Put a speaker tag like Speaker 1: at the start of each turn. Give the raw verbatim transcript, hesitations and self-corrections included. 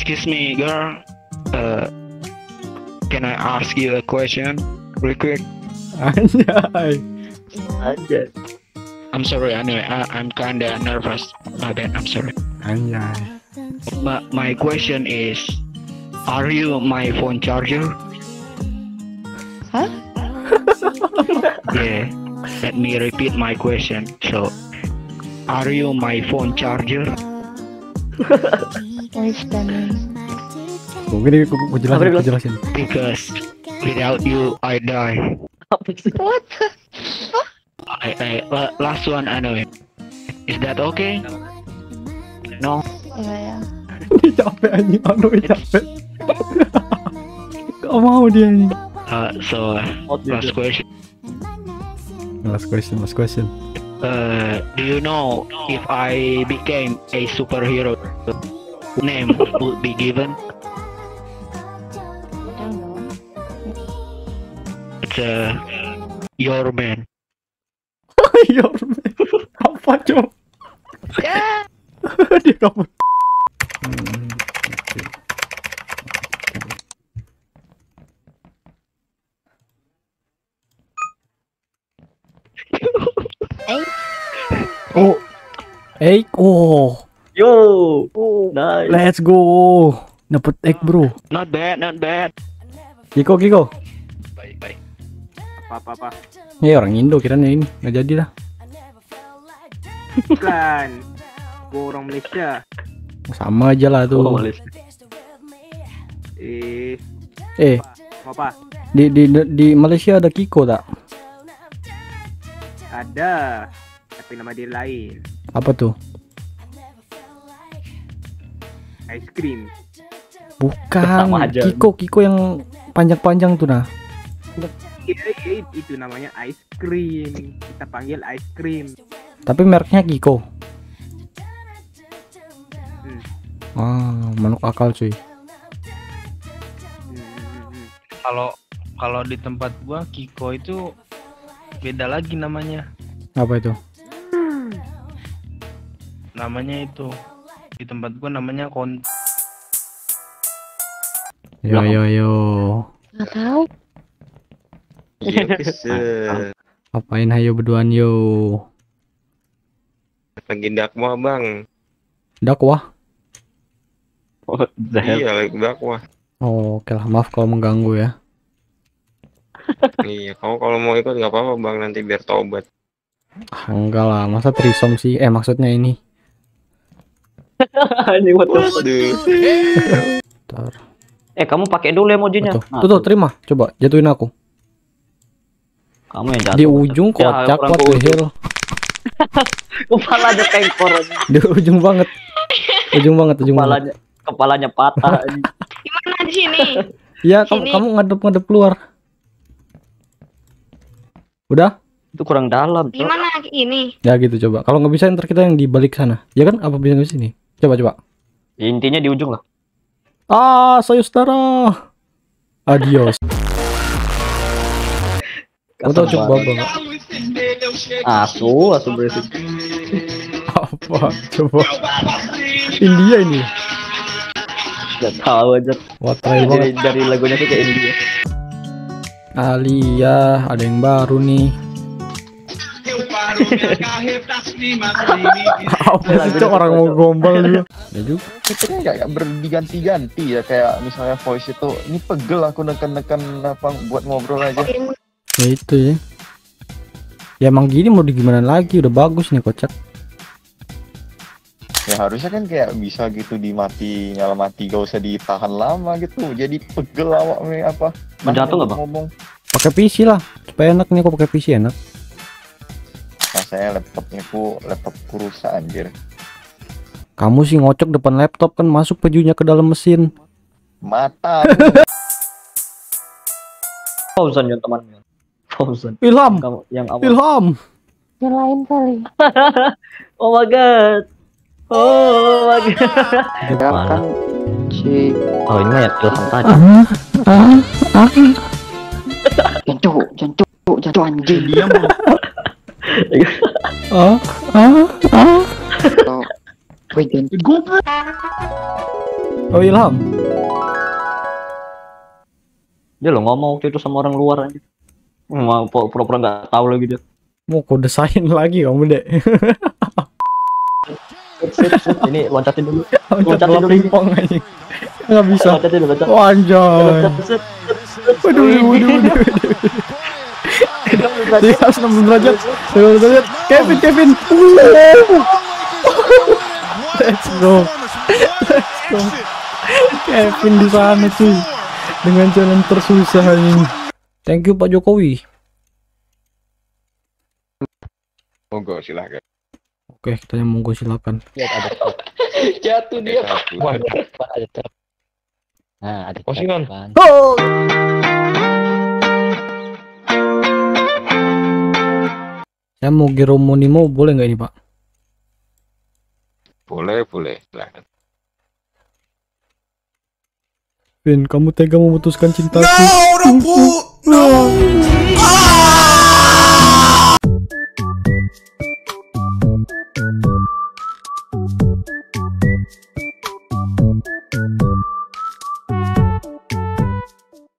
Speaker 1: excuse me, girl. Uh, can I ask you a question, real quick?
Speaker 2: Anjay.
Speaker 3: Aja.
Speaker 1: I'm sorry. Anyway, I, I'm kinda nervous. My bad. I'm sorry.
Speaker 2: Anjay.
Speaker 1: My, my question is, are you my phone charger?
Speaker 4: Hah?
Speaker 1: Yeah. Let me repeat my question. So, are you my phone charger?
Speaker 4: What is that mean?
Speaker 2: Mungkin gue jelasin, gue jelasin.
Speaker 1: Because without you, I die.
Speaker 3: Apa sih?
Speaker 4: What the?
Speaker 1: I, I, la- last one anyway. Is that okay? No.
Speaker 4: Iya ya.
Speaker 2: Dia capek anjing, aduh capek. Gak mau dia anjing.
Speaker 1: Uh, so last question.
Speaker 2: Last question, last question.
Speaker 1: Uh, do you know if I became a superhero, name would be given?
Speaker 4: I don't know.
Speaker 1: It's uh, your man.
Speaker 2: Your man. Apa coba?
Speaker 4: Ya.
Speaker 2: Dia kabur.
Speaker 4: Eh.
Speaker 2: Oh. Egg. Oh.
Speaker 3: Yo. Oh, nice.
Speaker 2: Let's go. Dapet egg, bro.
Speaker 1: Not bad, not bad.
Speaker 2: Kiko, Kiko.
Speaker 1: Baik, baik.
Speaker 3: Apa apa apa.
Speaker 2: Ya orang Indo kiranya ini. Nggak jadi lah.
Speaker 3: Bukan. Gua orang Malaysia.
Speaker 2: Sama aja lah tuh.
Speaker 3: Oh, Malaysia. Eh,
Speaker 2: Eh,
Speaker 3: apa?
Speaker 2: di, di di Malaysia ada Kiko tak?
Speaker 3: Ada. Tapi nama dia lain.
Speaker 2: Apa tuh?
Speaker 3: Ice cream.
Speaker 2: Bukan.
Speaker 3: Sama aja.
Speaker 2: Kiko, Kiko yang panjang-panjang tuh nah.
Speaker 3: Iya, iya, itu namanya ice cream. Kita panggil ice cream.
Speaker 2: Tapi mereknya Kiko.
Speaker 3: Hmm.
Speaker 2: Ah, manuk akal cuy.
Speaker 3: Hmm, hmm, hmm.
Speaker 5: Kalau kalau di tempat gua Kiko itu beda lagi namanya.
Speaker 2: Apa itu?
Speaker 5: Namanya itu di tempat gua namanya kon.
Speaker 2: Yo yo yo.
Speaker 4: Nggak tahu.
Speaker 6: Iya bisa.
Speaker 2: Apain hayo berduaan yo?
Speaker 6: Lagi dakwah bang.
Speaker 2: Dakwah.
Speaker 3: Oh, Zahel.
Speaker 6: Iya lagi dakwah.
Speaker 2: Oh, oke lah, maaf kalau mengganggu ya.
Speaker 6: Iya, kamu kalau mau ikut nggak apa-apa bang, nanti biar tobat.
Speaker 2: Ah, enggak lah, masa trisom sih? Eh, maksudnya ini.
Speaker 3: Anjing, what the fuck?
Speaker 6: Waduh.
Speaker 2: Bentar.
Speaker 3: Eh, kamu pakai dulu emojinya.
Speaker 2: Tuh, tuh, tuh, terima. Coba jatuhin aku.
Speaker 3: Kamu yang jatuh.
Speaker 2: Di ujung
Speaker 3: Ya,
Speaker 2: kocak,
Speaker 3: kurang
Speaker 2: what
Speaker 3: ke
Speaker 2: the
Speaker 3: ujung.
Speaker 2: hell.
Speaker 3: Kepala aja tengkor.
Speaker 2: Di ujung banget. Ujung banget, ujung banget.
Speaker 3: Kepalanya kepalanya patah. anjing.
Speaker 4: Gimana di sini?
Speaker 2: Iya, kamu
Speaker 4: Sini.
Speaker 2: kamu ngadep-ngadep keluar. Udah?
Speaker 3: Itu kurang dalam. Cok.
Speaker 4: Gimana ini?
Speaker 2: Ya gitu coba. Kalau nggak bisa ntar kita yang di balik sana. Ya kan? Apa bisa di sini? Coba coba.
Speaker 3: Intinya di ujung lah.
Speaker 2: Ah, saya saudara. Adios. Kamu tahu coba banget.
Speaker 3: Asu, asu berisik.
Speaker 2: Apa? Coba. India ini.
Speaker 3: Gak tahu aja.
Speaker 2: Wah, try
Speaker 3: Dari,
Speaker 2: banget.
Speaker 3: dari lagunya tuh kayak India.
Speaker 2: Alia, ada yang baru nih. Apa sih cok, orang mau gombal juga. Ya juga.
Speaker 7: Itu kan kayak berdiganti-ganti ya, kayak misalnya voice itu ini pegel aku neken-neken apa buat ngobrol aja.
Speaker 2: Ya itu ya. Ya emang gini mau di gimana lagi, udah bagus nih kocak.
Speaker 7: Ya harusnya kan kayak bisa gitu dimati, nyala mati, gak usah ditahan lama gitu. Jadi pegel awak me apa?
Speaker 3: Menjatuh nggak, Bang?
Speaker 7: Ngomong.
Speaker 2: Pakai P C lah, supaya enak nih kok pakai P C enak.
Speaker 7: Nah, saya laptopnya ku laptop rusak anjir.
Speaker 2: Kamu sih ngocok depan laptop kan masuk pejunya ke dalam mesin.
Speaker 7: Mata.
Speaker 3: Fauzan ya temannya. Fauzan.
Speaker 2: Ilham,
Speaker 3: Kamu yang awal.
Speaker 2: Ilham.
Speaker 4: Yang lain kali.
Speaker 3: Oh my god. Oh my god.
Speaker 7: Ya kan si
Speaker 3: Oh ini mah ya Ilham tadi.
Speaker 4: Jantung, jantung, jantung anjing.
Speaker 5: Dia mau
Speaker 2: Ah, ah, ah.
Speaker 4: Wait, jantung.
Speaker 5: goblok.
Speaker 2: Oh Ilham.
Speaker 8: Dia lo ngomong waktu itu sama orang luar aja. Mau pura-pura nggak tahu lagi dia.
Speaker 2: Mau kode sign lagi kamu dek.
Speaker 8: Ini loncatin dulu.
Speaker 2: Loncat
Speaker 8: Loncatin
Speaker 2: bola
Speaker 8: dulu.
Speaker 2: pingpong aja. Nggak bisa.
Speaker 8: Loncatin dulu, loncat.
Speaker 2: Oh, anjay.
Speaker 8: Loncat.
Speaker 2: Waduh, waduh, waduh, waduh. Dia harus enam puluh derajat. enam puluh derajat. Kevin, Kevin. Let's go. Let's go. Kevin di sana cuy. Dengan jalan tersusah ini. Thank you Pak Jokowi.
Speaker 6: Monggo silahkan.
Speaker 2: Oke, kita yang monggo silakan.
Speaker 8: Jatuh dia.
Speaker 6: Wah,
Speaker 8: Ada truk. Nah, ada truk,
Speaker 6: Postingan.
Speaker 8: kan.
Speaker 2: Oh. Saya mau Giro Monimo, boleh nggak ini Pak?
Speaker 6: boleh, boleh. Silahkan.
Speaker 2: Vin, kamu tega memutuskan cintaku. No, no.